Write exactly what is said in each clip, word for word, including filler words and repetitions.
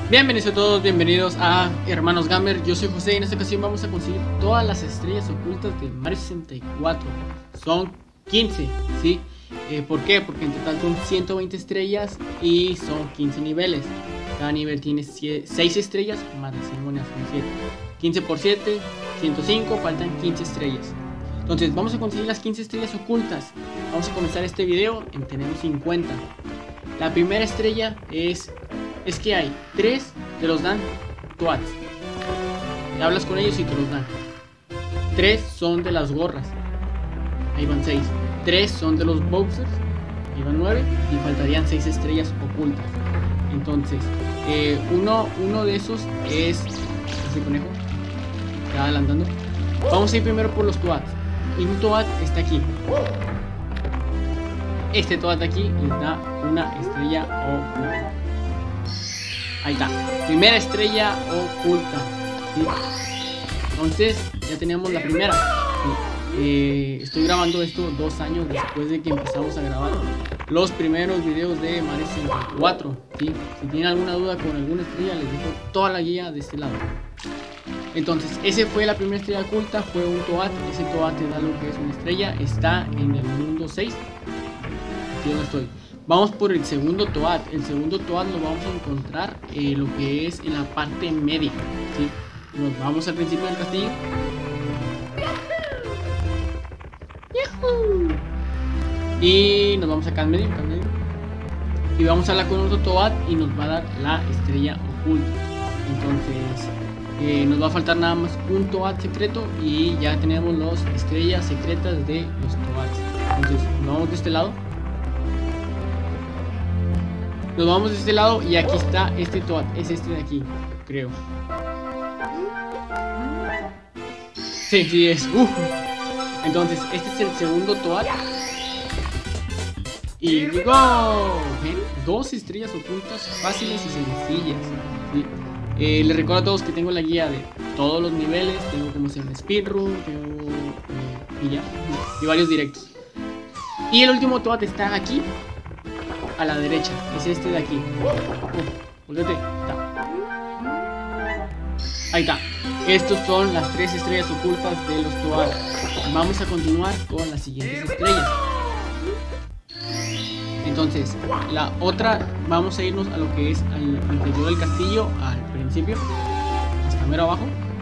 Bienvenidos a todos, bienvenidos a Hermanos Gamer. Yo soy José y en esta ocasión vamos a conseguir todas las estrellas ocultas de Mario sesenta y cuatro. Son quince, ¿sí? Eh, ¿Por qué? Porque en total son ciento veinte estrellas y son quince niveles. Cada nivel tiene seis estrellas más las seis monedas, son siete. quince por siete, ciento cinco, faltan quince estrellas. Entonces vamos a conseguir las quince estrellas ocultas. Vamos a comenzar este video en tenemos cincuenta. La primera estrella es... Es que hay tres, te los dan Toads. Hablas con ellos y te los dan. Tres son de las gorras. Ahí van seis. Tres son de los Bowsers. Ahí van nueve. Y faltarían seis estrellas ocultas. Entonces, eh, uno, uno de esos es... Ese conejo está adelantando. Vamos a ir primero por los Toads. Y un Toad está aquí. Este Toad de aquí les da una estrella oculta. Ahí está, primera estrella oculta, ¿sí? Entonces ya tenemos la primera, ¿sí? eh, Estoy grabando esto dos años después de que empezamos a grabar los primeros videos de Mario sesenta y cuatro, ¿sí? Si tienen alguna duda con alguna estrella, les dejo toda la guía de este lado. Entonces, ese fue la primera estrella oculta, fue un Toad. Ese Toad te da lo que es una estrella, está en el mundo seis. Aquí donde estoy. Vamos por el segundo Toad. El segundo Toad lo vamos a encontrar eh, lo que es en la parte media, ¿sí? Nos vamos al principio del castillo. ¡Yuhu! Y nos vamos acá en medio, acá en medio. Y vamos a hablar con otro Toad y nos va a dar la estrella oculta. Entonces eh, nos va a faltar nada más un Toad secreto y ya tenemos las estrellas secretas de los Toads. Entonces nos vamos de este lado. Nos vamos de este lado y aquí está este Toad. Es este de aquí, creo. Sí, sí es. Uh. Entonces, este es el segundo Toad. Y digo, ¿ven? Dos estrellas ocultas fáciles y sencillas, ¿sí? eh, Les recuerdo a todos que tengo la guía de todos los niveles. Tengo como se llama speedrun, tengo eh, y ya, y varios directos. Y el último Toad está aquí a la derecha, es este de aquí. Uh, volvete. Está. Ahí está. Estos son las tres estrellas ocultas de los Toad. Vamos a continuar con las siguientes estrellas. Entonces, la otra, vamos a irnos a lo que es al interior del castillo, al principio, hasta mero abajo.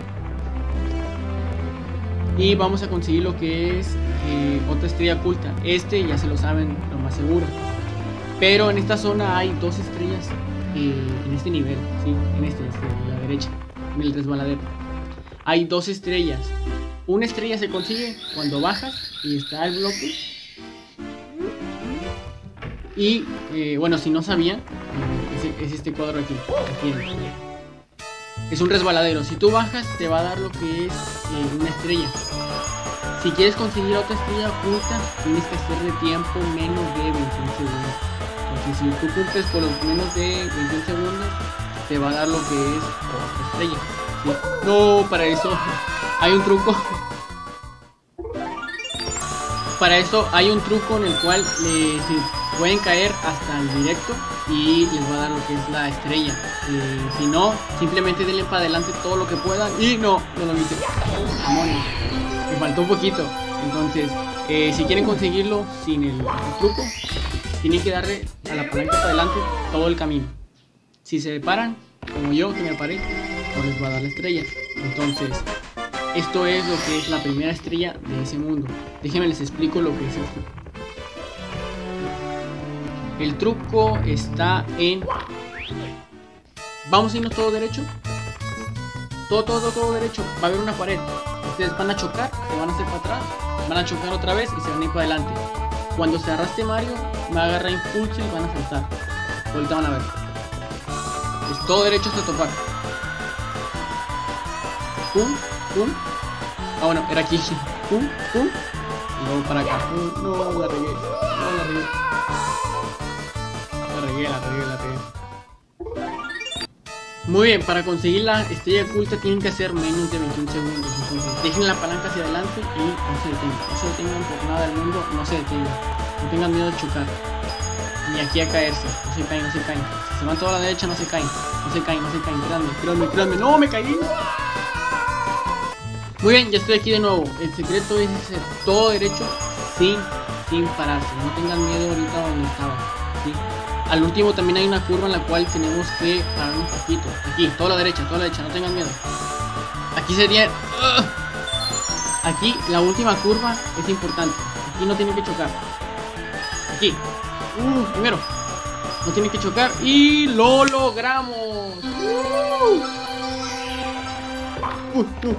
Y vamos a conseguir lo que es eh, otra estrella oculta. Este ya se lo saben, lo más seguro. Pero en esta zona hay dos estrellas eh, en este nivel, ¿sí? En este, este, a la derecha, en el resbaladero. Hay dos estrellas. Una estrella se consigue cuando bajas y está el bloque. Y eh, bueno, si no sabían, eh, es, es este cuadro aquí. aquí es un resbaladero. Si tú bajas, te va a dar lo que es eh, una estrella. Si quieres conseguir otra estrella oculta, tienes que hacerle tiempo menos de veintiún segundos. Entonces, si tú cumples con los menos de veintiún segundos, te va a dar lo que es otra estrella, ¿sí? No, para eso hay un truco. Para eso hay un truco en el cual le, se pueden caer hasta el directo y les va a dar lo que es la estrella. Eh, si no, simplemente denle para adelante todo lo que puedan. Y no, no lo hice. Me faltó un poquito. Entonces, eh, si quieren conseguirlo sin el, el truco, tienen que darle a la palanca para adelante todo el camino. Si se paran, como yo que me paré, no les va a dar la estrella. Entonces, esto es lo que es la primera estrella de ese mundo. Déjenme les explico lo que es el truco. El truco está en... Vamos a irnos todo derecho. Todo, todo, todo derecho. Va a haber una pared. Ustedes van a chocar, se van a hacer para atrás, van a chocar otra vez y se van a ir para adelante. Cuando se arrastre Mario, va a agarrar impulso y van a saltar. Ahorita van a ver. Es todo derecho hasta topar. Pum, pum. Ah, bueno, era aquí. Pum, pum. Y luego para acá. Pum. No, la regué. No, la regué. La regué, la regué, la regué. Muy bien, para conseguir la estrella oculta tienen que hacer menos de veintiún segundos. Entonces, dejen la palanca hacia adelante y no se detengan. No se detengan por nada del mundo, no se detengan. No tengan miedo de chocar. ni aquí a caerse. No se caen, no se caen. Si se van toda la derecha, no se caen. No se caen, no se caen. Créanme, créanme, créanme. ¡No, me caí! Muy bien, ya estoy aquí de nuevo. El secreto es hacer todo derecho sin, sin pararse. No tengan miedo ahorita donde estaba, ¿sí? Al último también hay una curva en la cual tenemos que parar un poquito. Aquí, toda la derecha, toda la derecha, no tengan miedo. Aquí sería... ¡uh! Aquí, la última curva es importante. Aquí no tienen que chocar. Aquí. Uh, primero. No tienen que chocar. Y lo logramos. Uh. Uh, uh.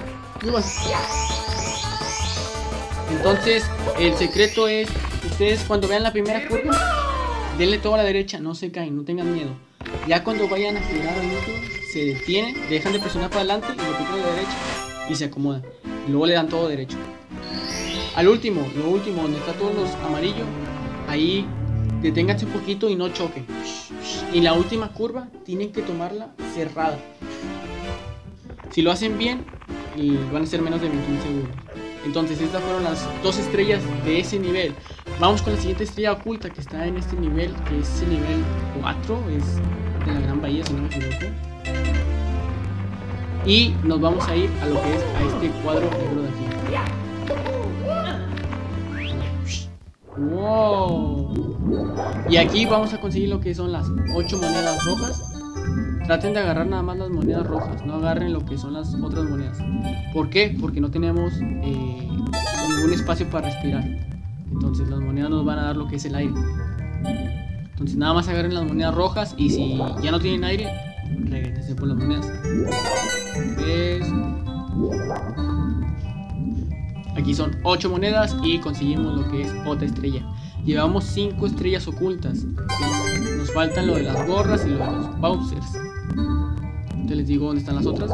Entonces, el secreto es, ustedes cuando vean la primera curva, denle todo a la derecha, no se caen, no tengan miedo. Ya cuando vayan a girar al otro, se detienen, dejan de presionar para adelante y lo pican a la derecha y se acomodan. Y luego le dan todo derecho. Al último, lo último, donde está todos los amarillos, ahí deténganse un poquito y no choquen. Y la última curva tienen que tomarla cerrada. Si lo hacen bien, y van a ser menos de veintiún segundos. Entonces estas fueron las dos estrellas de ese nivel. Vamos con la siguiente estrella oculta que está en este nivel, que es el nivel cuatro, es de la Gran Bahía si no me equivoco. Y nos vamos a ir a lo que es a este cuadro negro de aquí. Wow. Y aquí vamos a conseguir lo que son las ocho monedas rojas. Traten de agarrar nada más las monedas rojas, no agarren lo que son las otras monedas. ¿Por qué? Porque no tenemos eh, ningún espacio para respirar. Entonces las monedas nos van a dar lo que es el aire. Entonces nada más agarren las monedas rojas y si ya no tienen aire, regrésense por las monedas. Tres. Aquí son ocho monedas y conseguimos lo que es otra estrella. Llevamos cinco estrellas ocultas. Nos faltan lo de las gorras y lo de los Bowsers. Te les digo dónde están las otras.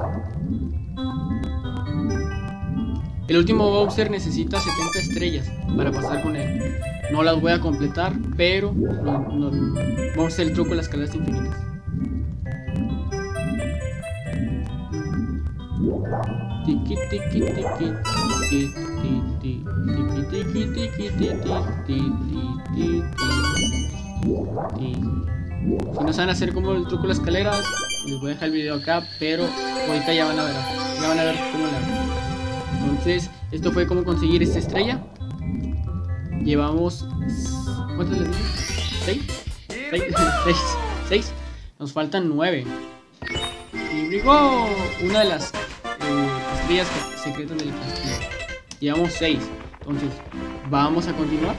El último Bowser necesita setenta estrellas para pasar con él. No las voy a completar, pero no, no, vamos a hacer el truco de las escaleras infinitas. Tiki tiki tiki tiki tiki tiki tiki tiki. Si no saben hacer como el truco de las escaleras, les voy a dejar el video acá, pero ahorita ya van a ver, ya van a ver cómo la hago. Entonces, esto fue cómo conseguir esta estrella. Llevamos... ¿cuántos les dije? ¿Seis? ¿Seis? ¿Seis? ¿Seis? Nos faltan nueve. ¡Y brigó! Una de las eh, estrellas secretas del castillo. Llevamos seis. Entonces, vamos a continuar.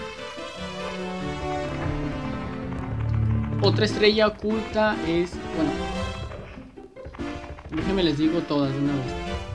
Otra estrella oculta es... bueno, déjenme les digo todas de una vez.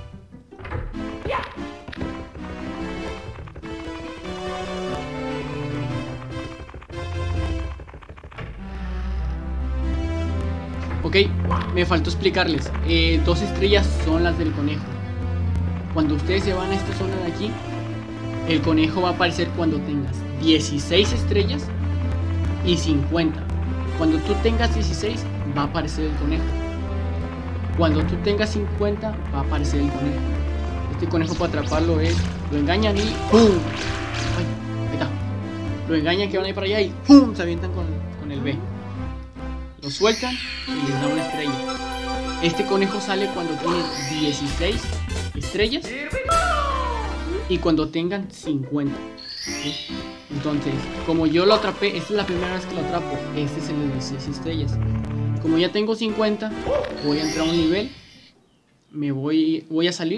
Ok, me faltó explicarles. Eh, dos estrellas son las del conejo. Cuando ustedes se van a esta zona de aquí, el conejo va a aparecer cuando tengas dieciséis estrellas y cincuenta. Cuando tú tengas dieciséis, va a aparecer el conejo. Cuando tú tengas cincuenta, va a aparecer el conejo. Este conejo para atraparlo es... lo engañan y ¡pum! Ay, ahí está. Lo engañan que van a ir para allá y ¡pum! Se avientan con, con el B. Lo sueltan y les da una estrella. Este conejo sale cuando tienen dieciséis estrellas y cuando tengan cincuenta. ¿Sí? Entonces, como yo lo atrapé, esta es la primera vez que lo atrapo. Este es el de dieciséis estrellas. Como ya tengo cincuenta, voy a entrar a un nivel. Me voy, voy a salir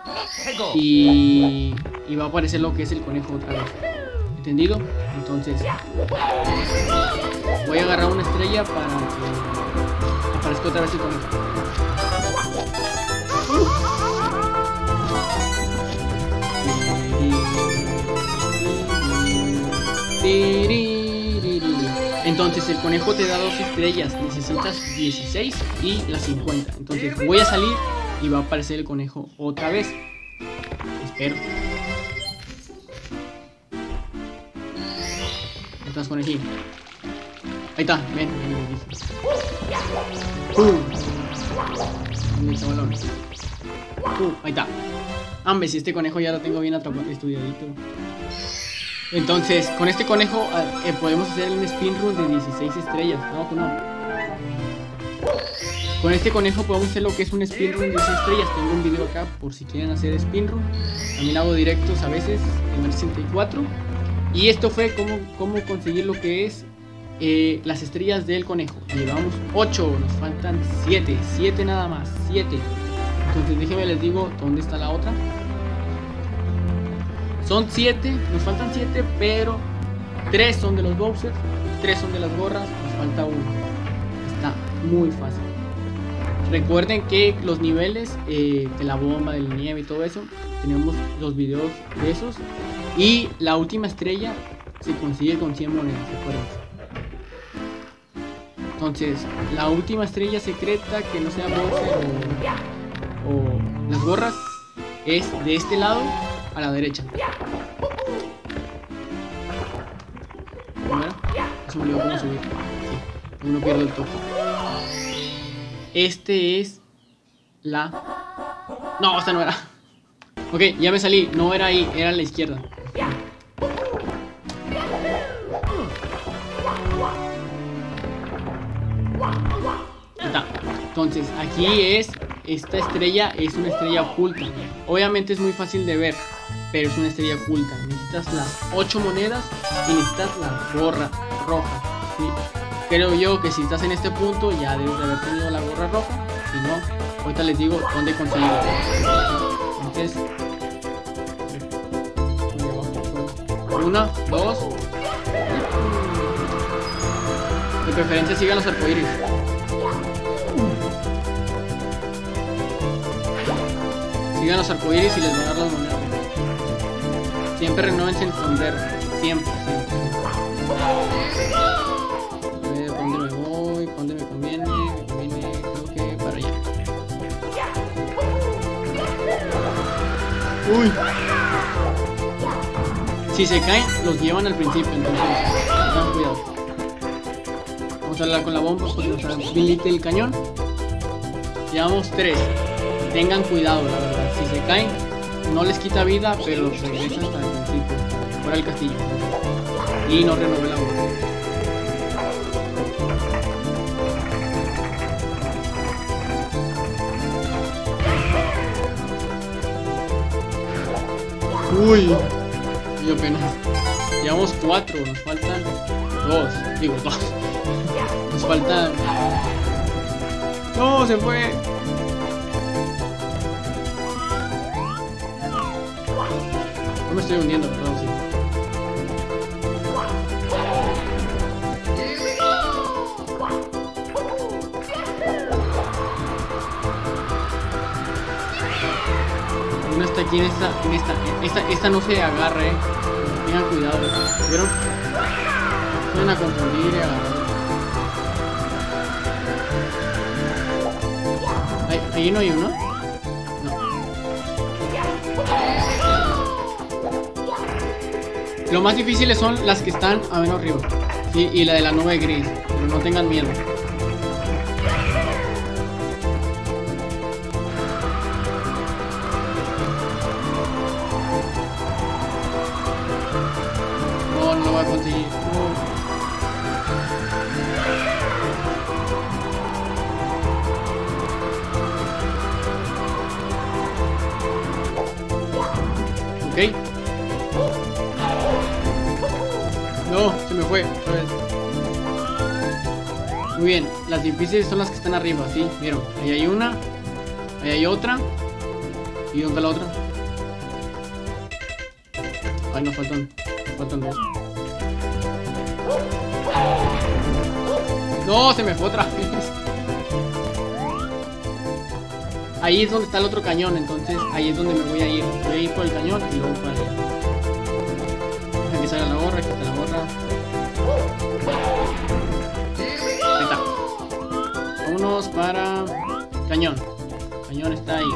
y, y va a aparecer lo que es el conejo otra vez. ¿Entendido? Entonces voy a agarrar una estrella para que aparezca otra vez el conejo. Entonces el conejo te da dos estrellas, necesitas dieciséis y las cincuenta. Entonces voy a salir y va a aparecer el conejo otra vez. Espero. ¿Estás, conejín? Ahí está, ven, ven, ven. ¡Pum! ¿Dónde está el balón? ¡Pum! Ahí está. Hombre, si este conejo ya lo tengo bien atrapado, estudiadito. Entonces, con este conejo eh, podemos hacer un speedrun de dieciséis estrellas. No, tú no. Con este conejo podemos hacer lo que es un speedrun de dieciséis estrellas. Tengo un video acá por si quieren hacer speedrun. También hago directos a veces en Mario sesenta y cuatro. Y esto fue cómo, cómo conseguir lo que es eh, las estrellas del conejo. Llevamos ocho, nos faltan siete. siete nada más, siete. Entonces déjenme les digo dónde está la otra. Son siete, nos faltan siete, pero tres son de los Bowser, tres son de las gorras, nos falta uno. Está muy fácil. Recuerden que los niveles eh, de la bomba, de la nieve y todo eso, tenemos los videos de esos. Y la última estrella se consigue con cien monedas, recuerden. Entonces, la última estrella secreta que no sea Bowser o, o las gorras es de este lado a la derecha. Primero, se me olvidó cómo subir. Sí, uno pierde el toque. Este es la... No, esta no era. Ok, ya me salí. No era ahí, era a la izquierda. Está. Entonces, aquí es... Esta estrella es una estrella oculta. Obviamente es muy fácil de ver, pero es una estrella oculta. Necesitas las ocho monedas y necesitas la gorra roja, ¿sí? Creo yo que si estás en este punto ya debes de haber tenido la gorra roja. Si no, ahorita les digo dónde conseguirla. Entonces, una, dos. De preferencia sigan los arcoíris. Sigan los arcoíris y les van a dar las monedas. Siempre renuévense el sombrero. Siempre, siempre. A ver, ¿dónde me voy? ¿Dónde me conviene? Me conviene, creo que para allá. Uy. Si se caen, los llevan al principio, entonces tengan cuidado. Vamos a hablar con la bomba porque nos habilita el cañón. Llevamos tres. Tengan cuidado, la verdad. Si se caen, no les quita vida, pero los regresa hasta el principio, fuera del castillo. Y no renové la gorra. Uy, y apenas. Llevamos cuatro, nos faltan dos. Digo, dos. Nos faltan. No, se fue. No me estoy hundiendo, perdón, sí. Uno está aquí en esta, en esta, esta, esta no se agarra, eh. Tengan cuidado, ¿vieron? Pueden a confundir y agarrar. ¿Ahí, ahí no hay uno? Lo más difíciles son las que están a menos arriba, ¿sí? Y la de la nube gris, pero no tengan miedo. No, no lo voy a conseguir. No. Ok. No, se me fue. Muy bien, las difíciles son las que están arriba, ¿sí? Vieron, ahí hay una, ahí hay otra. ¿Y dónde está la otra? Ay, nos faltan, nos faltan dos. No, se me fue otra vez. Ahí es donde está el otro cañón, entonces ahí es donde me voy a ir. Voy a ir por el cañón y luego para allá. Deja que salga la gorra, que está la gorra. Ahí está. Vámonos para cañón. Cañón está ahí.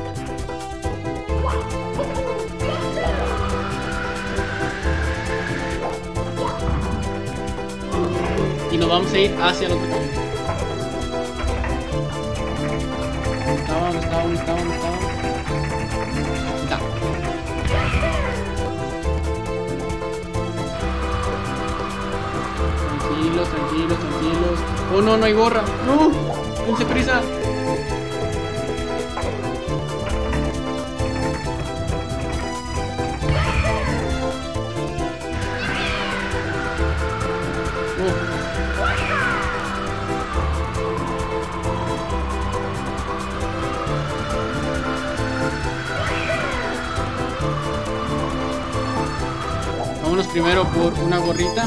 Y nos vamos a ir hacia el otro cañón. ¿Dónde estaba? ¿Dónde estaba? ¿Dónde estaba? ¿Dónde estaba? Ahí está. Oh no, no hay gorra. No, dense prisa. Vámonos primero por una gorrita.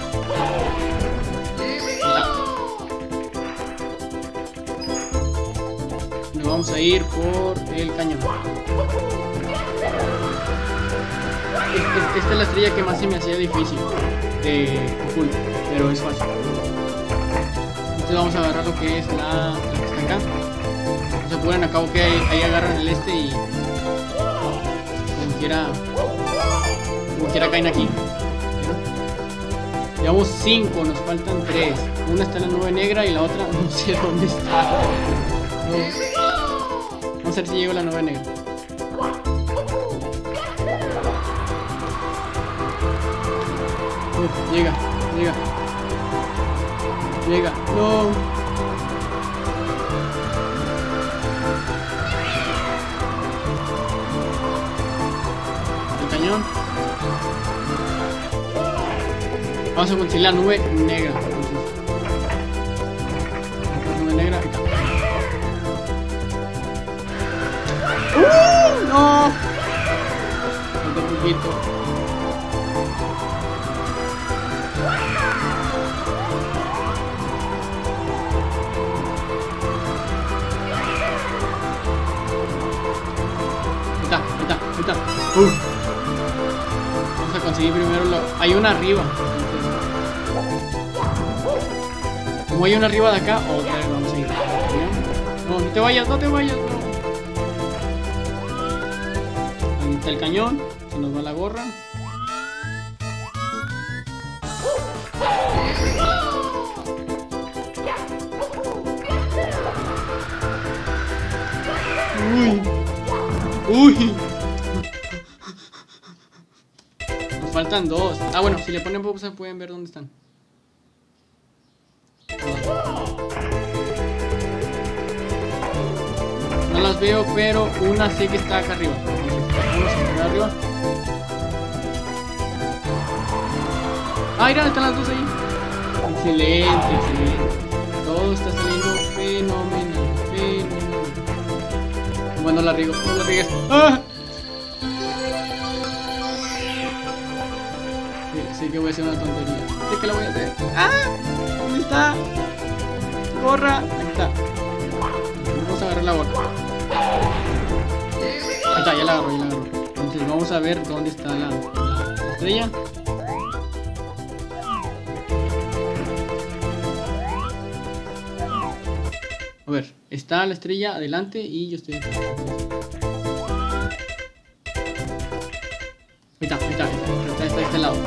Nos vamos a ir por el cañón. Esta es la estrella que más se me hacía difícil de oculto, pero es fácil. Entonces vamos a agarrar lo que es la, la que está acá. No se apuren, acabo que ahí, ahí agarran el este y como quiera, como quiera caen aquí. Llevamos cinco, nos faltan tres. Una está en la nube negra y la otra no sé dónde está. No. Vamos a ver si llego a la nube negra. Uf, llega, llega. Llega, no. El cañón. Vamos a conseguir la nube negra. Entonces, la nube negra acá. ¡Uh! ¡No! Falta un poquito. Ahí está, ahí está, ahí está. Uh. Vamos a conseguir primero lo... Hay una arriba. Como hay una arriba de acá, otra vez vamos a ir. No, no te vayas, no te vayas, no. Ahí está el cañón. Se nos va la gorra. Uy. Uy. Nos faltan dos. Ah, bueno, si le ponen pausa pueden ver dónde están. No las veo, pero una sé que está acá arriba. Vamos a poner arriba. Ah, mira, están las dos ahí. Excelente, excelente. Todo está saliendo fenomenal, fenomenal. Bueno, la riego, no la riegues. ¡Ah! Sí, sí que voy a hacer una tontería. Sí que la voy a hacer. ¡Ah! ¿Dónde está? Gorra. Ahí está. Vamos a agarrar la gorra. Ahí está, ya la agarro, ya la agarro. Entonces vamos a ver dónde está la, la, la estrella. A ver, está la estrella adelante y yo estoy acá. Ahí está, ahí está, ahí está, está, está a este lado.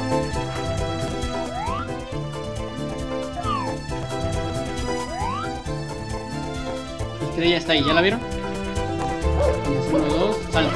La estrella está ahí, ¿ya la vieron? Uno, dos, salta.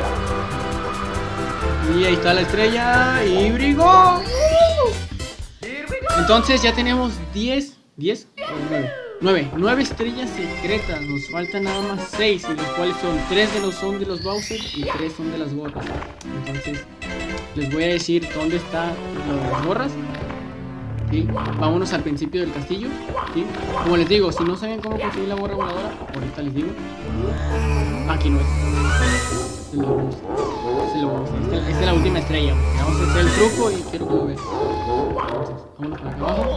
Y ahí está la estrella y brigó. Entonces ya tenemos diez, diez o nueve. nueve, nueve estrellas secretas. Nos faltan nada más seis, y los cuales son tres de los son de los Bowser y tres son de las gorras. Entonces les voy a decir dónde están las gorras. ¿Sí? Vámonos al principio del castillo. ¿Sí? Como les digo, si no saben cómo conseguir la gorra voladora, ahorita les digo. Aquí no es. Se lo vamos, se lo vamos. Esta, esta es la última estrella. Vamos a hacer el truco y quiero que lo vean. Entonces, vámonos para acá abajo.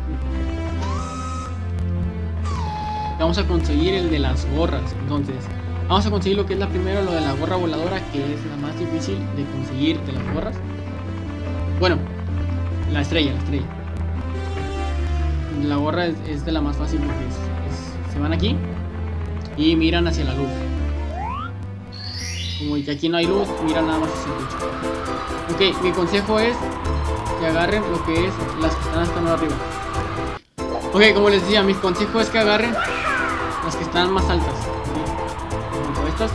Vamos a conseguir el de las gorras. Entonces, vamos a conseguir lo que es la primera, lo de la gorra voladora, que es la más difícil de conseguir de las gorras. Bueno, la estrella, la estrella. La gorra es, es de la más fácil porque es, es, se van aquí y miran hacia la luz. Como que aquí no hay luz, miran nada más hacia el techo. Ok, mi consejo es que agarren lo que es las que están hasta más arriba. Ok, como les decía, mi consejo es que agarren las que están más altas. ¿Sí? Como estas.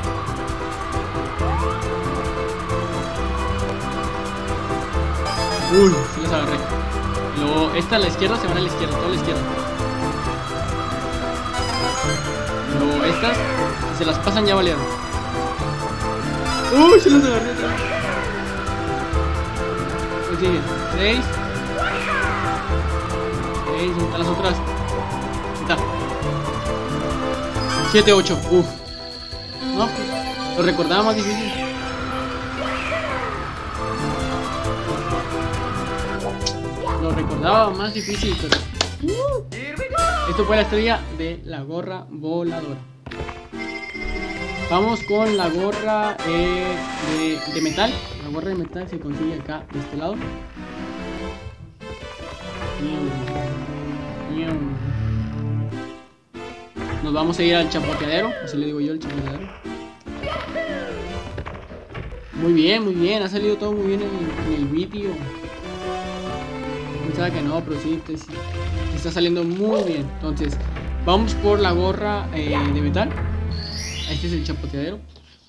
Uy, sí las agarré. Luego, esta a la izquierda se van a la izquierda, toda a la izquierda. estas, si se las pasan ya valieron. Uy, se las agarré otra vez. Pues sigue, seis. seis, ¿dónde están las otras? Ahí está. siete, ocho, uff. No, pues, lo recordaba más difícil. Lo recordaba más difícil, pero... Esto fue la estrella de la gorra voladora. Vamos con la gorra eh, de, de metal. La gorra de metal se consigue acá de este lado. Nos vamos a ir al chapoteadero, así le digo yo, el chapoteadero. Muy bien, muy bien, ha salido todo muy bien en, en el vídeo. Pensaba que no, pero sí, te, te está saliendo muy bien. Entonces, vamos por la gorra eh, de metal. Este es el chapoteadero.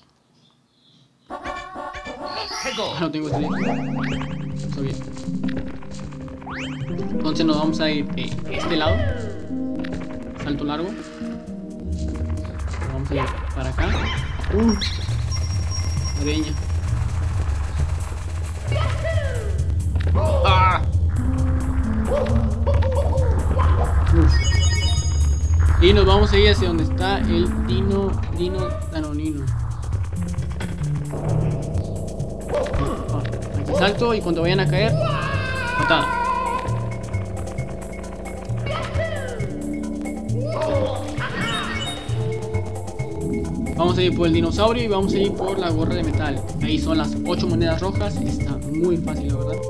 Ah, no tengo estrella. Está bien. Entonces nos vamos a ir de este lado. Salto largo. Nos vamos a ir para acá. Uh, Areña. Ah. Y nos vamos a ir hacia donde está el Dino Dino Danonino. Ah, aquí salto y cuando vayan a caer, patada. Vamos a ir por el dinosaurio y vamos a ir por la gorra de metal. Ahí son las ocho monedas rojas. Está muy fácil, la verdad.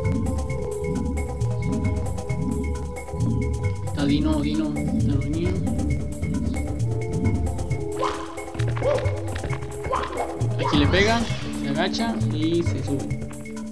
Está Dino, Dino, Danonino. Aquí le pega, se agacha y se sube.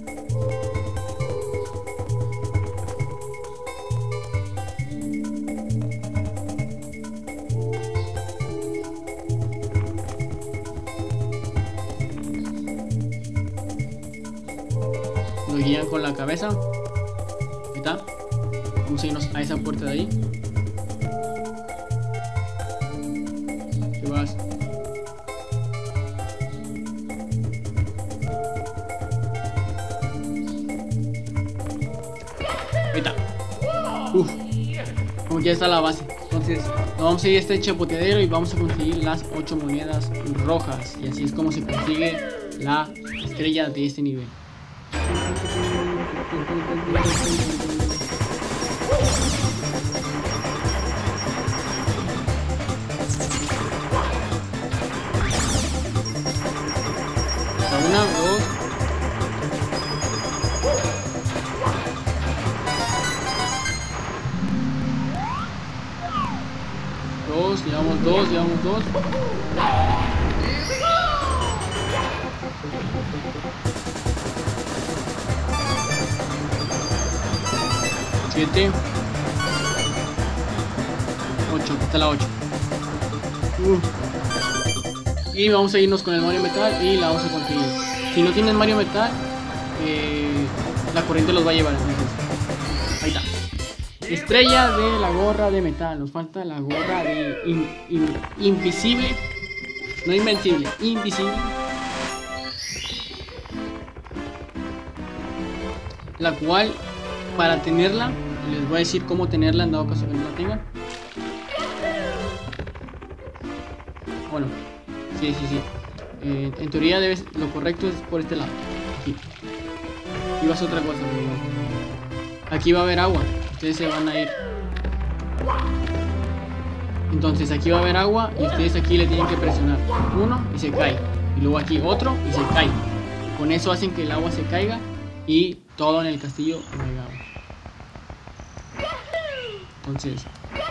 Lo guían con la cabeza. Ahí está. Vamos a irnos a esa puerta de ahí. ¿Qué vas? Ahí está. Uf. Como ya está la base. Entonces nos vamos a ir a este chapoteadero y vamos a conseguir las ocho monedas rojas. Y así es como se consigue la estrella de este nivel. Una, dos. Dos, llevamos dos, llevamos dos. Siete. Ocho, aquí está la ocho. Uh. Y vamos a irnos con el Mario Metal y la vamos a conseguir. Si no tienen Mario Metal, eh, la corriente los va a llevar. Entonces, ahí está. Estrella de la gorra de metal. Nos falta la gorra de in, in, invisible. No invencible, invisible. La cual, para tenerla, les voy a decir cómo tenerla en dado caso que no la tengan. Bueno, sí, sí, sí. Eh, en teoría debes, lo correcto es por este lado. Aquí. Aquí va a ser otra cosa. Aquí va a haber agua. Ustedes se van a ir. Entonces aquí va a haber agua y ustedes aquí le tienen que presionar uno y se cae. Y luego aquí otro y se cae. Con eso hacen que el agua se caiga y todo en el castillo haya agua. Entonces,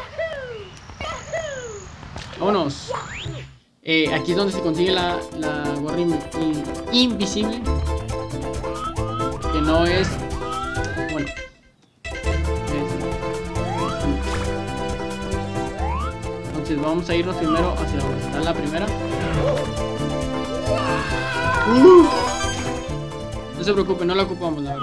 vámonos. Eh, aquí es donde se consigue la, la gorra in, in, invisible. Que no es... Bueno. Es, entonces vamos a irnos primero hacia donde está la primera. Uh, no se preocupen, no la ocupamos, la verdad.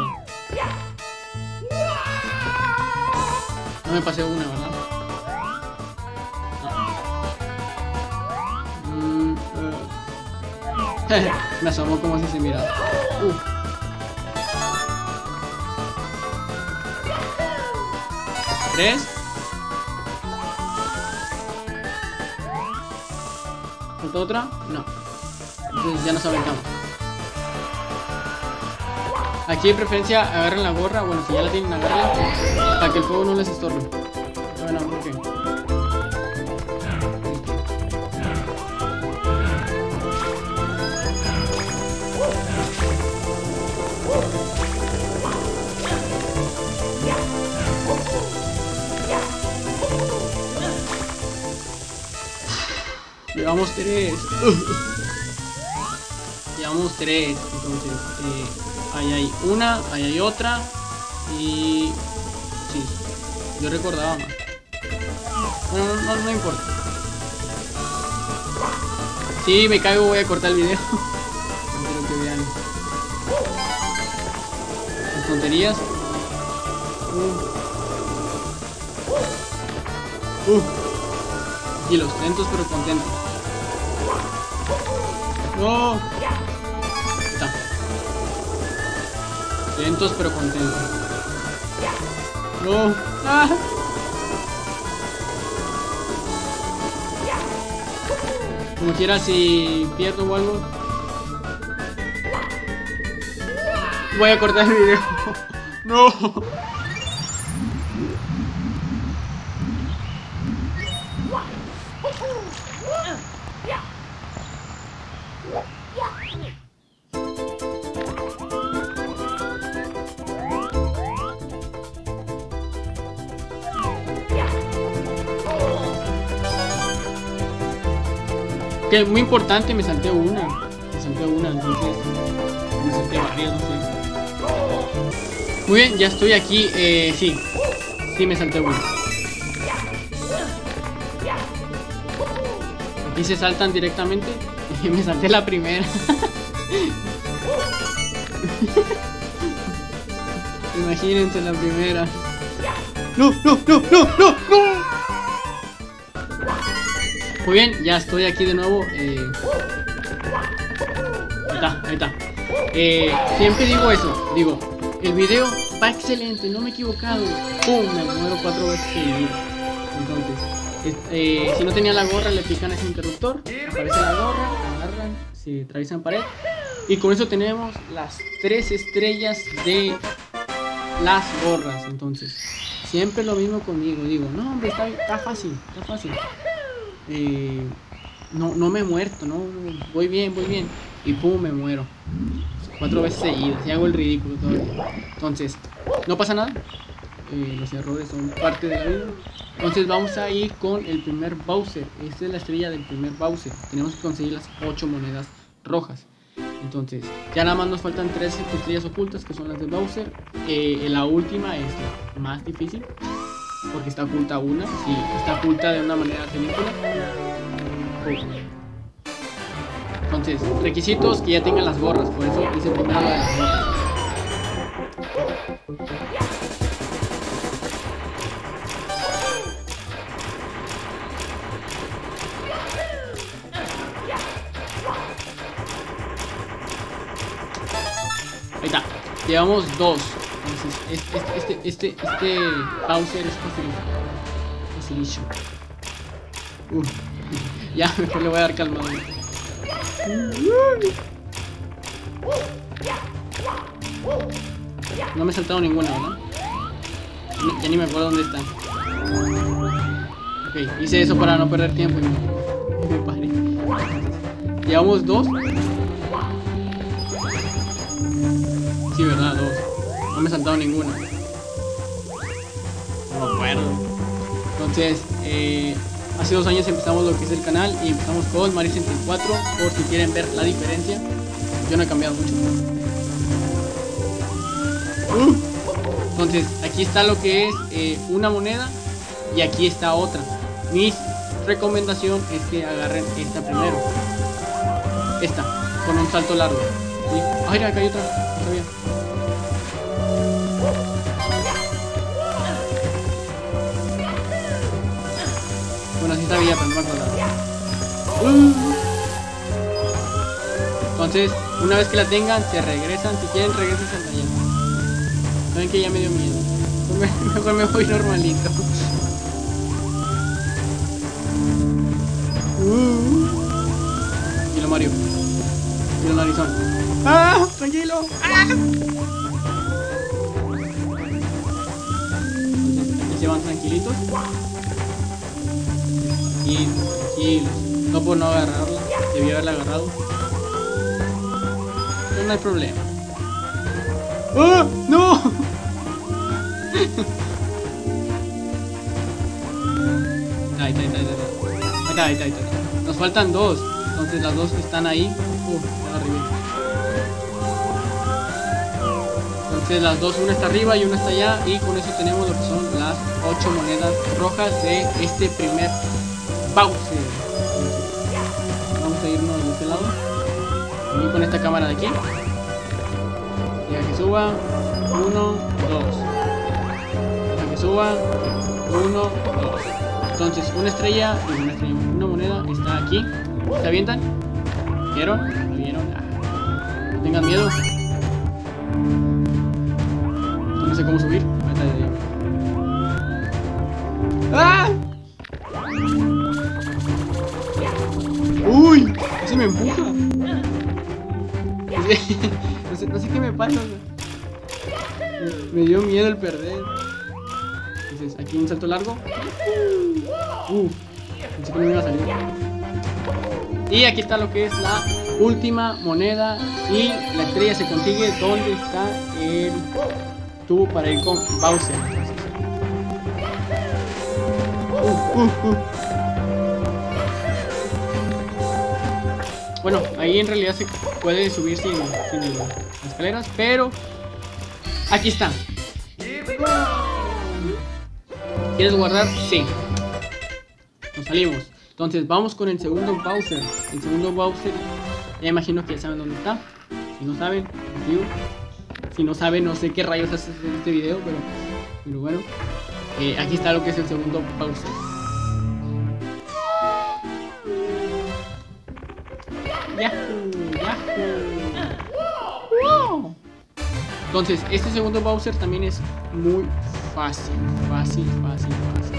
No me pasé una, ¿verdad? Me asomó como si se mirara. Uh. Tres. ¿Falta otra? No. Entonces ya nos aventamos. Aquí de preferencia agarren la gorra. Bueno, si ya la tienen, agarren para que el fuego no les estorbe. Bueno, ¿por qué? Llevamos tres. Llevamos tres. Entonces, eh, ahí hay una, ahí hay otra. Y... sí, yo recordaba más. Bueno, no, no, no importa. Si me caigo voy a cortar el video. No quiero que vean las tonterías. Uh. Uh. Y los lentos pero contentos. No. Está. Lentos pero contentos. No. Ah. Como quiera, si pierdo o algo, voy a cortar el video. No. Que es muy importante, me salté una. Me salté una, entonces me salté varias, no sé. Muy bien, ya estoy aquí. Eh, sí, sí me salté una. Aquí se saltan directamente. Y me salté la primera. Imagínense la primera. No, no, no, no, no, no. Muy bien, ya estoy aquí de nuevo. Eh... Ahí está, ahí está. Eh, siempre digo eso. Digo, el video va excelente, no me he equivocado. ¡Pum! Me muero cuatro veces seguidas. Entonces, eh, si no tenía la gorra, le pican ese interruptor. Aparece la gorra, agarran, se atraviesan pared. Y con eso tenemos las tres estrellas de las gorras. Entonces, siempre lo mismo conmigo. Digo, no, hombre, está, está fácil, está fácil. Eh, no, no me he muerto, no, voy bien, voy bien. Y pum, me muero cuatro veces seguidas y hago el ridículo todavía. Entonces, no pasa nada. Eh, los errores son parte de la vida. Entonces vamos a ir con el primer Bowser. Esta es la estrella del primer Bowser. Tenemos que conseguir las ocho monedas rojas. Entonces, ya nada más nos faltan tres estrellas ocultas, que son las de Bowser. Eh, la última es la más difícil, porque está oculta una, sí, está oculta de una manera ridícula. Entonces, requisitos: que ya tengan las gorras, por eso hice primero la de las gorras. Ahí está, llevamos dos. Entonces, este, este, este, este Bowser es facilísimo. Uh, ya, mejor le voy a dar calma. No me he saltado ninguna, ¿verdad? Ya ni me acuerdo dónde están. Ok, hice eso para no perder tiempo y me, me paré. Entonces, llevamos dos. Sí, ¿verdad? Dos. No me he saltado ninguna. No me acuerdo. Entonces, eh, hace dos años empezamos lo que es el canal y empezamos con Mario sesenta y cuatro. Por si quieren ver la diferencia. Yo no he cambiado mucho. Uh. Entonces, aquí está lo que es eh, una moneda y aquí está otra. Mi recomendación es que agarren esta primero. Esta, con un salto largo. ¿Sí? Ay, acá hay otra. No sabía. Bueno, así sabía, pero no me acordaba. Uh. Entonces, una vez que la tengan, se regresan. Si quieren, regresen hasta allá. Saben que ya me dio miedo. Mejor me voy normalito. Uh. Tranquilo, Mario. Tranquilo, narizón. ¡Ah! ¡Tranquilo! ¡Ah! Entonces, aquí se van tranquilitos. Y tranquilos. No por no agarrarla. Debí haberla agarrado. Pero no hay problema. ¡Oh! ¡No! Ahí está, ahí está, ahí está. Ahí está, ahí está, ahí está. Nos faltan dos. Entonces las dos están ahí. Uh, están arriba. Entonces las dos, una está arriba y una está allá. Y con eso tenemos lo que son las ocho monedas rojas de este primer Bowser. Vamos a irnos de este lado. Voy con esta cámara de aquí. Y a que suba. Uno, dos. A que suba. Uno, dos. Entonces una estrella y una estrella, una moneda está aquí. ¿Se avientan? ¿Vieron? ¿Lo vieron? Ah. No tengan miedo. No sé cómo subir. ¡Ah! ¡Uy! ¡Ese me empuja! No sé, no sé qué me pasa. Me, me dio miedo el perder. Entonces, aquí un salto largo. Uh, pensé que no me iba a salir. Y aquí está lo que es la última moneda. Y la estrella se consigue donde está el tubo para ir con Bowser. Uh, uh, uh. Bueno, ahí en realidad se puede subir sin, sin las escaleras, pero aquí está. ¿Quieres guardar? Sí. Nos salimos. Entonces vamos con el segundo Bowser. El segundo Bowser, ya imagino que ya saben dónde está. Si no saben, digo. Si no saben, no sé qué rayos hace este video, pero, pero bueno. Eh, aquí está lo que es el segundo Bowser. ¡Yahoo! ¡Yahoo! Entonces, este segundo Bowser también es muy fácil, fácil, fácil, fácil.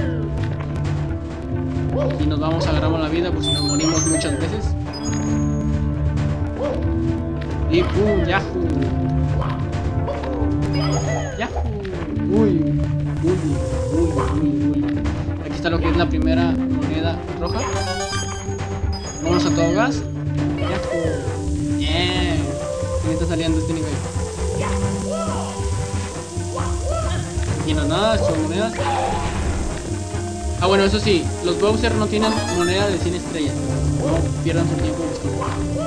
Y nos vamos, agarramos la vida, pues si nos morimos muchas veces. Y ¡pum! ¡Yahoo! ¡Yahoo! Uy, uy, uy, uy, uy. Aquí está lo que es la primera moneda roja. Vamos a todo gas. ¡Yahoo! ¡Yeah! ¿Quién está saliendo este nivel? Aquí no nada, son monedas. Ah, bueno, eso sí, los Bowser no tienen moneda de cien estrellas. No pierdan su tiempo buscando.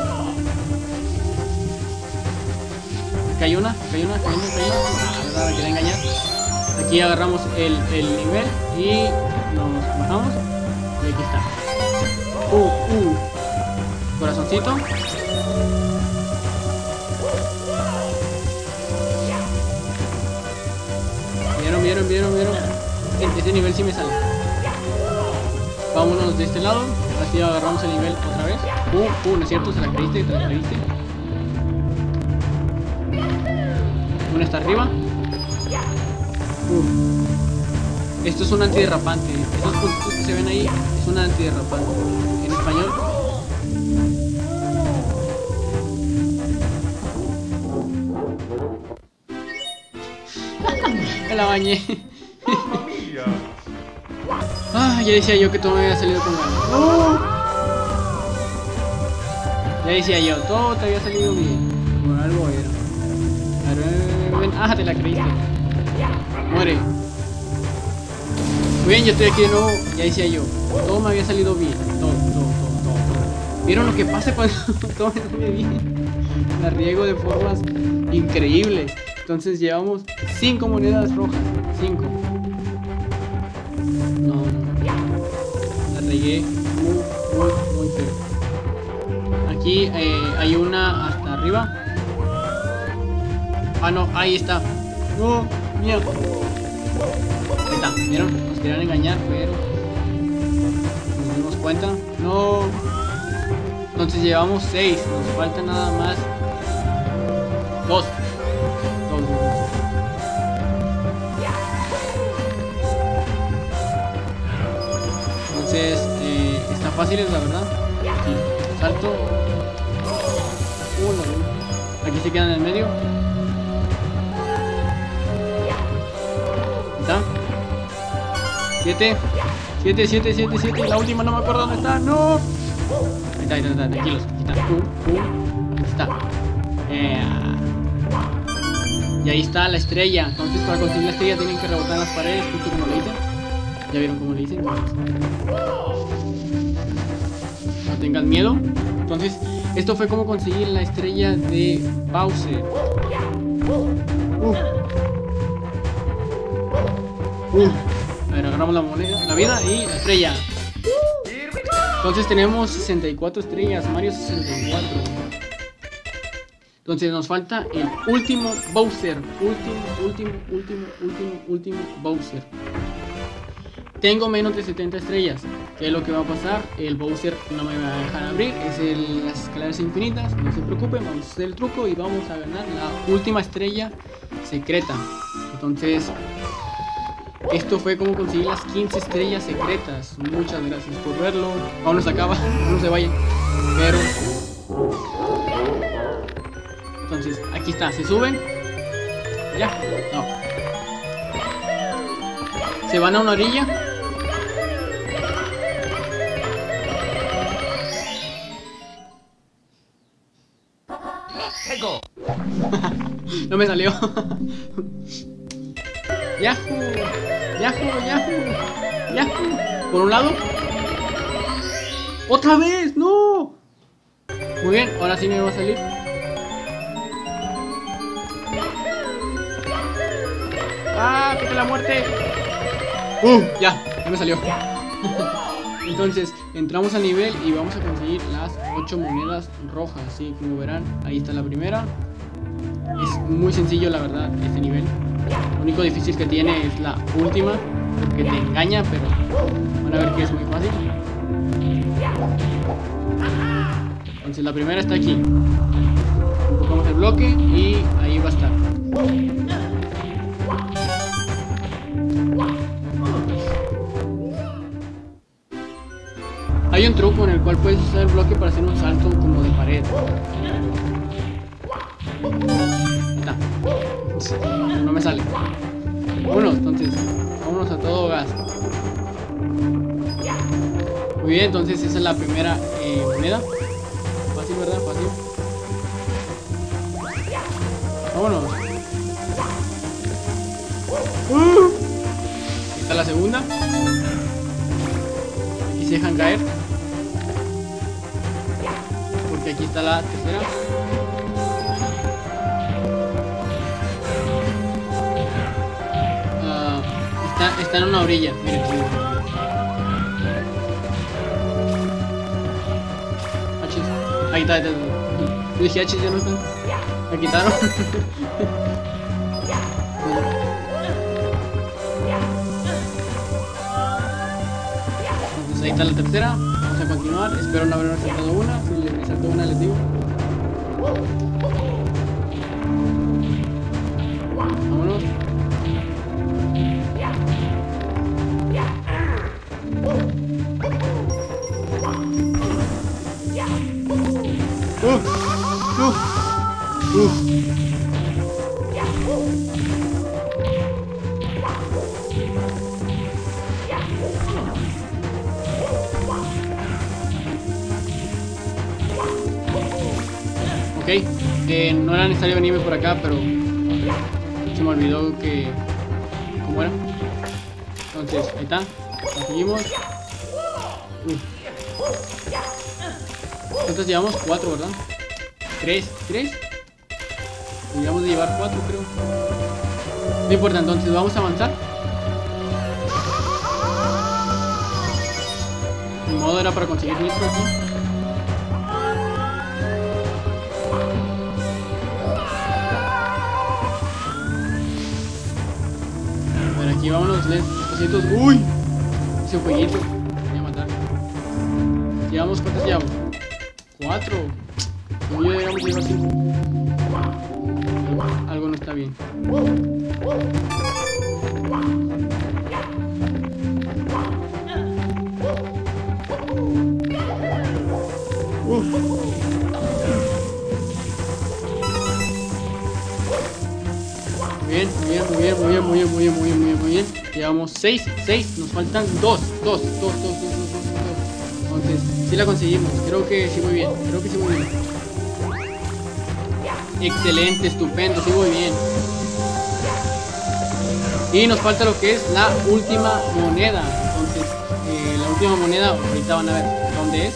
Acá hay una, acá hay una, acá hay una, acá hay una. Ah, me quería engañar. Aquí agarramos el, el nivel y nos bajamos. Y aquí está. Uh, uh. Corazoncito. Vieron, vieron, vieron, vieron. Este nivel sí me sale. Vámonos de este lado. Así agarramos el nivel otra vez. Uh, uh, no es cierto, se la creíste, te la creíste. Una está arriba. Uh. Esto es un antiderrapante. Esos puntos que se ven ahí es un antiderrapante. En español. Me la bañé. Ah, ya decía yo que todo me había salido con ganas. ¡No! Ya decía yo, todo te había salido bien. Por algo era. A ver, ven, ven. Ah, te la creíste. Muere. Muy bien, yo estoy aquí de nuevo. Ya decía yo, todo me había salido bien. Todo, todo, todo, todo, todo. ¿Vieron lo que pasa cuando todo me sale bien? La riego de formas increíbles. Entonces llevamos cinco monedas rojas. cinco. No, no. La regué muy, muy, muy feo. Aquí eh, hay una hasta arriba. Ah, no, ahí está. No, mierda. Ahí está, ¿vieron? Nos querían engañar, pero nos dimos cuenta. No. Entonces llevamos seis. Nos falta nada más dos. Dos, dos, dos. Entonces, eh, está fácil, es la verdad. Aquí, salto. Uno. Aquí se queda en el medio. ¿Está? Siete. Siete, siete, siete, siete. La última no me acuerdo dónde está. ¡No! Ahí está, ahí está, ahí está. Tranquilos. Aquí está. Pum, pum. Aquí está. Eh, y ahí está la estrella. Entonces, para conseguir la estrella tienen que rebotar en las paredes, justo como lo hice. ¿Ya vieron cómo le dicen? No tengan miedo. Entonces, esto fue como conseguir la estrella de Bowser. Uh. Uh. A ver, agarramos la moneda, la vida y la estrella. Entonces tenemos sesenta y cuatro estrellas, Mario sesenta y cuatro. Entonces nos falta el último Bowser. Último, último, último, último, último Bowser. Tengo menos de setenta estrellas. ¿Qué es lo que va a pasar? El Bowser no me va a dejar abrir. Es el, las escaleras infinitas. No se preocupen, vamos a hacer el truco y vamos a ganar la última estrella secreta. Entonces, esto fue como conseguir las quince estrellas secretas. Muchas gracias por verlo. Aún no se acaba, no se vayan. Pero... entonces, aquí está, se suben. Ya, no. Se van a una orilla. No me salió. Yahoo, Yahoo, Yahoo, Yahoo. Por un lado. ¡Otra vez! ¡No! Muy bien, ahora sí me va a salir. ¡Ah! ¡Qué la muerte! ¡Uh! Ya, ya me salió. Entonces, entramos al nivel y vamos a conseguir las ocho monedas rojas. Sí, como verán, ahí está la primera. Es muy sencillo, la verdad, este nivel. Lo único difícil que tiene es la última, porque te engaña, pero van a ver que es muy fácil. Entonces la primera está aquí. Enfocamos el bloque y ahí va a estar. Hay un truco en el cual puedes usar el bloque para hacer un salto como de pared. Está. No me sale. Bueno, entonces, vámonos a todo gas. Muy bien, entonces esa es la primera eh, moneda. Fácil, ¿verdad? Fácil. Vámonos. Uh, Aquí está la segunda. Aquí se dejan caer. Porque aquí está la tercera. Está, está en una orilla, miren. Hachis. Ahí está, ahí está. Yo dije Hachis, ya no están. Me quitaron. Entonces ahí está la tercera. Vamos a continuar. Espero no haber saltado una. Si les saltó una, les digo. Vámonos. Uh, uh, uh. Ok, eh, no era necesario venirme por acá, pero se me olvidó que... ¿cómo era? Entonces, ahí está, conseguimos. Uh. ¿Cuántos llevamos? Cuatro, ¿verdad? Tres, tres. Deberíamos de llevar cuatro, creo. No importa, entonces vamos a avanzar. Mi modo era para conseguir nitro aquí. A ver, aquí vámonos, despacito. ¡Uy! Ese jueguito. Me voy a matar. Llevamos, ¿cuántos llevamos? cuatro. Como yo deberíamos llevar cinco. Algo, algo no está bien. Uf. Muy bien, muy bien, muy bien, muy bien, muy bien, muy bien, muy bien, muy bien, muy bien. Llevamos seis, seis, nos faltan dos, dos, dos, dos, dos, dos, dos, dos. Entonces, sí la conseguimos, creo que sí muy bien, creo que sí muy bien. Excelente, estupendo, sí muy bien. Y nos falta lo que es la última moneda. Entonces, eh, la última moneda, ahorita van a ver dónde es.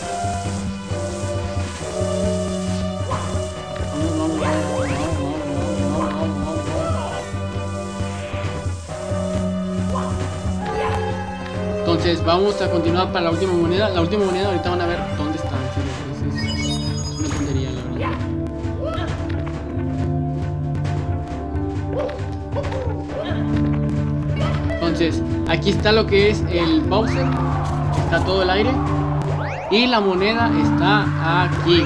Entonces vamos a continuar para la última moneda. La última moneda ahorita van a ver dónde está. Es, es, es una tontería, la verdad. Entonces aquí está lo que es el Bowser. Está todo el aire. Y la moneda está aquí.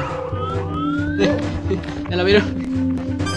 ¿Ya la vieron?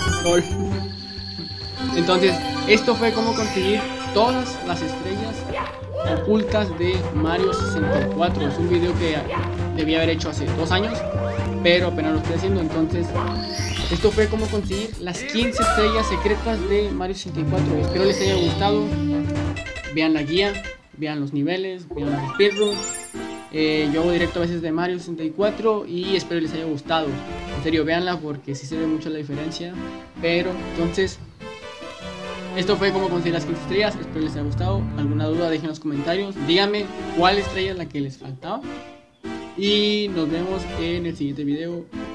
Entonces esto fue como conseguir todas las estrellas ocultas de Mario sesenta y cuatro. Es un video que debía haber hecho hace dos años, pero apenas lo estoy haciendo. Entonces esto fue como conseguir las quince estrellas secretas de Mario sesenta y cuatro. Espero les haya gustado. Vean la guía, vean los niveles, vean los speedruns. eh, yo hago directo a veces de Mario sesenta y cuatro y espero les haya gustado. En serio, véanla porque sí se ve mucho la diferencia. Pero entonces esto fue como conseguir las quince estrellas. Espero les haya gustado. Alguna duda dejen en los comentarios. Díganme cuál estrella es la que les faltaba. Y nos vemos en el siguiente video.